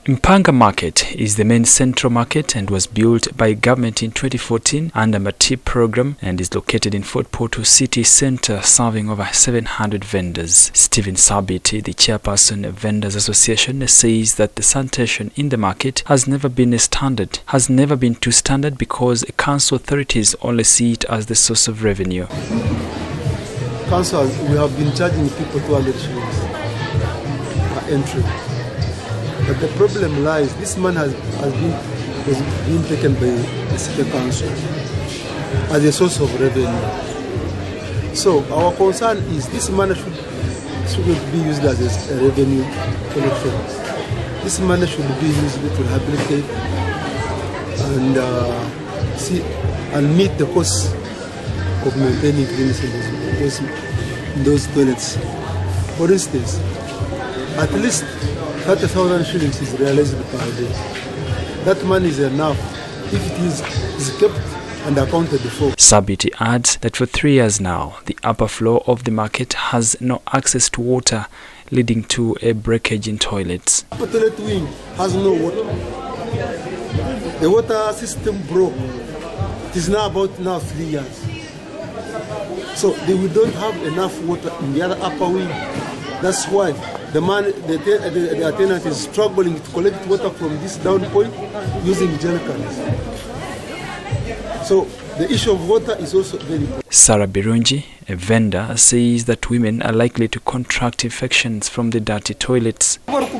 Mpanga Market is the main central market and was built by government in 2014 under MATIP program and is located in Fort Portal city centre, serving over 700 vendors. Stephen Sabiti, the chairperson of Vendors Association, says that the sanitation in the market has never been too standard because council authorities only see it as the source of revenue. Council, we have been charging people 200 shillings per entry. But the problem lies, this man has been taken by the city council as a source of revenue. So our concern is this money shouldn't be used as a revenue collection. This money should be used to rehabilitate and meet the cost of maintaining cleanliness in those toilets. For instance, at least 30,000 shillings is realized per day. That money is enough if it is kept and accounted for. Sabiti adds that for 3 years now, the upper floor of the market has no access to water, leading to a breakage in toilets. The toilet wing has no water. The water system broke. It is now about 3 years. So we don't have enough water in the other upper wing. That's why the tenant is struggling to collect water from this down point using jerry cans. So the issue of water is also very important. Sarah Birungi, a vendor, says that women are likely to contract infections from the dirty toilets.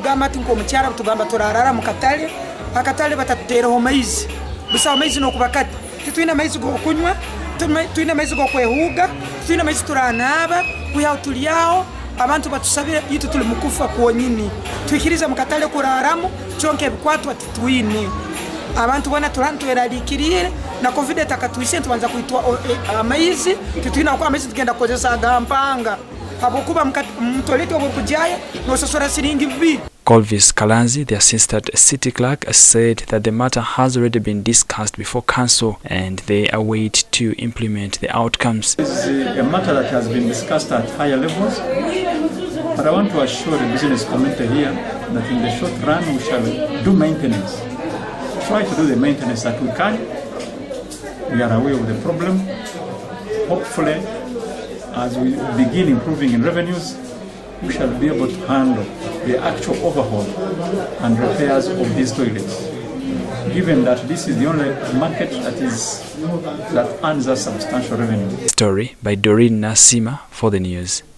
Abantu batusabira yitu tuli mukufa kuonyini twikiriza mukatale kuraramu chonke bikwatu atitwine abantu bana turantu eralikirire na covid takatwise tubanza kuitwa amaizi titwina kwa amaizi tugenda kozesa gampanga abokuba mtolete obukujaya no sosora siringi bibi. Colvis Kalanzi, the assistant city clerk, said that the matter has already been discussed before council and they await to implement the outcomes. This is a matter that has been discussed at higher levels, but I want to assure the business community here that in the short run we shall do maintenance. Try to do the maintenance that we can. We are aware of the problem. Hopefully, as we begin improving in revenues, we shall be able to handle the actual overhaul and repairs of these toilets, given that this is the only market that earns us substantial revenue. Story by Doreen Nasima for the news.